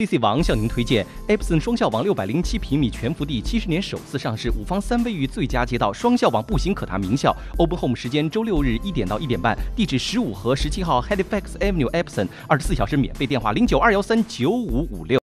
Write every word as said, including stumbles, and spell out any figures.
C C 王向您推荐 Epson 双效网六百零七平米全幅地，七十年首次上市，五方三卫浴最佳街道，双效网步行可达名校。Open Home 时间周六日一点到一点半，地址十五和十七号 Halifax Avenue Epson， 二十四小时免费电话零九二幺三九五五六。